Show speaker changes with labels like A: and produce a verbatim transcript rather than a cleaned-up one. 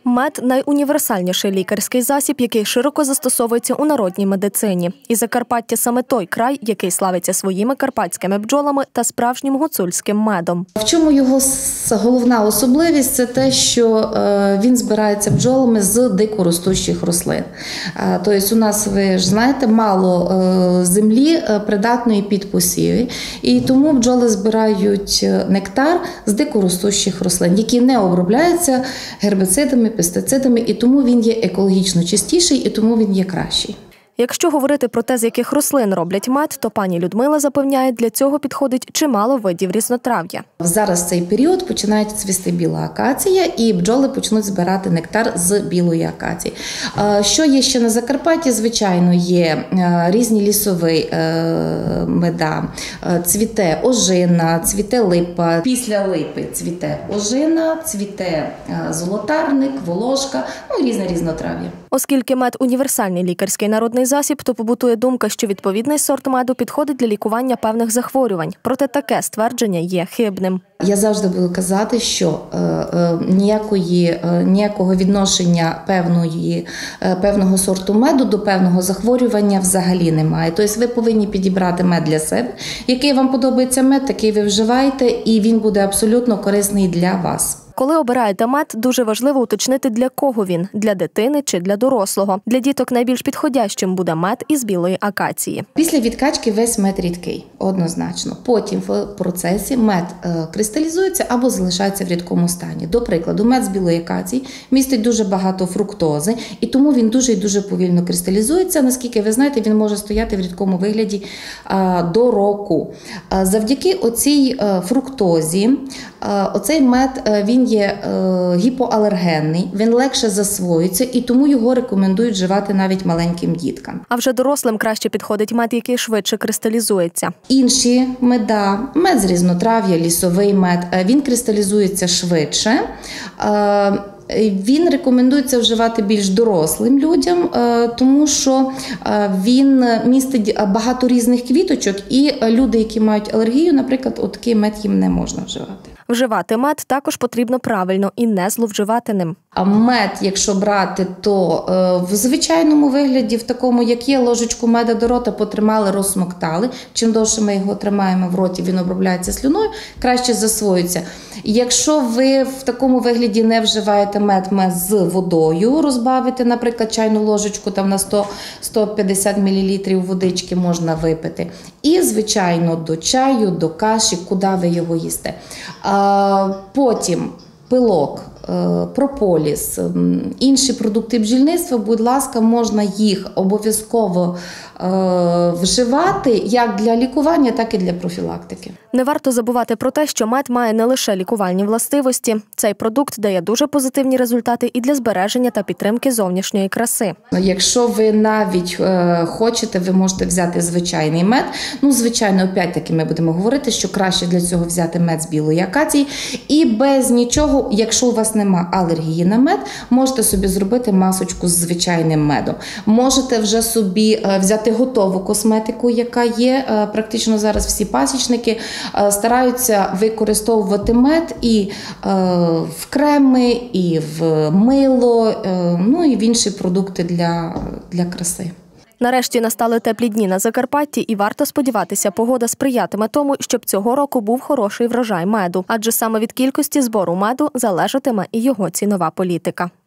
A: Мед – найуніверсальніший лікарський засіб, який широко застосовується у народній медицині. І Закарпаття – саме той край, який славиться своїми карпатськими бджолами та справжнім гуцульським медом.
B: В чому його головна особливість – це те, що він збирається бджолами з дикоростущих рослин. Тобто у нас, ви ж знаєте, мало землі придатної під посіви, і тому бджоли збирають нектар з дикоростущих рослин, які не обробляються гербіцидами, пестицидами, і тому він є екологічно чистіший, і тому він є кращий.
A: Якщо говорити про те, з яких рослин роблять мед, то пані Людмила запевняє, для цього підходить чимало видів різнотрав'я.
B: Зараз в цей період починає цвісти біла акація, і бджоли почнуть збирати нектар з білої акації. Що є ще на Закарпатті? Звичайно, є різні лісові меда, цвіте ожина, цвіте липа. Після липи цвіте ожина, цвіте золотарник, волошка, ну і різне різнотрав'я.
A: Оскільки мед – універсальний лікарський народний засіб, то побутує думка, що відповідний сорт меду підходить для лікування певних захворювань. Проте таке ствердження є хибним.
B: Я завжди буду казати, що е, е, ніякої, е, ніякого відношення певної, е, певного сорту меду до певного захворювання взагалі немає. Тобто ви повинні підібрати мед для себе. Який вам подобається мед, такий ви вживаєте, і він буде абсолютно корисний для вас.
A: Коли обираєте мед, дуже важливо уточнити, для кого він – для дитини чи для дорослого. Для діток найбільш підходящим буде мед із білої акації.
B: Після відкачки весь мед рідкий, однозначно. Потім в процесі мед кристалізується або залишається в рідкому стані. До прикладу, мед з білої акації містить дуже багато фруктози, і тому він дуже і дуже повільно кристалізується. Наскільки ви знаєте, він може стояти в рідкому вигляді до року. Завдяки оцій фруктозі, оцей мед, він є гіпоалергенний, він легше засвоюється, і тому його рекомендують вживати навіть маленьким діткам.
A: А вже дорослим краще підходить мед, який швидше кристалізується.
B: Інші меда, мед з різнотрав'я, лісовий мед, він кристалізується швидше. Він рекомендується вживати більш дорослим людям, тому що він містить багато різних квіточок, і люди, які мають алергію, наприклад, отакий мед їм не можна вживати.
A: Вживати мед також потрібно правильно і не зловживати ним.
B: А мед, якщо брати, то в звичайному вигляді, в такому, як є, ложечку меда до рота потримали, розсмоктали. Чим довше ми його тримаємо в роті, він обробляється слюною, краще засвоюється. Якщо ви в такому вигляді не вживаєте мед, мед з водою розбавити, наприклад, чайну ложечку там на сто - сто п'ятдесят мілілітрів водички можна випити. І, звичайно, до чаю, до каші, куди ви його їсте. А потім пилок, прополіс, інші продукти бджільництва, будь ласка, можна їх обов'язково вживати як для лікування, так і для профілактики.
A: Не варто забувати про те, що мед має не лише лікувальні властивості. Цей продукт дає дуже позитивні результати і для збереження та підтримки зовнішньої краси.
B: Якщо ви навіть е, хочете, ви можете взяти звичайний мед. Ну, звичайно, опять-таки ми будемо говорити, що краще для цього взяти мед з білої акації. І без нічого, якщо у вас немає алергії на мед, можете собі зробити масочку з звичайним медом. Можете вже собі е, взяти готову косметику, яка є. Е, практично зараз всі пасічники стараються використовувати мед і е, в креми, і в мило, е, ну і в інші продукти для, для краси.
A: Нарешті настали теплі дні на Закарпатті, і варто сподіватися, погода сприятиме тому, щоб цього року був хороший врожай меду. Адже саме від кількості збору меду залежатиме і його цінова політика.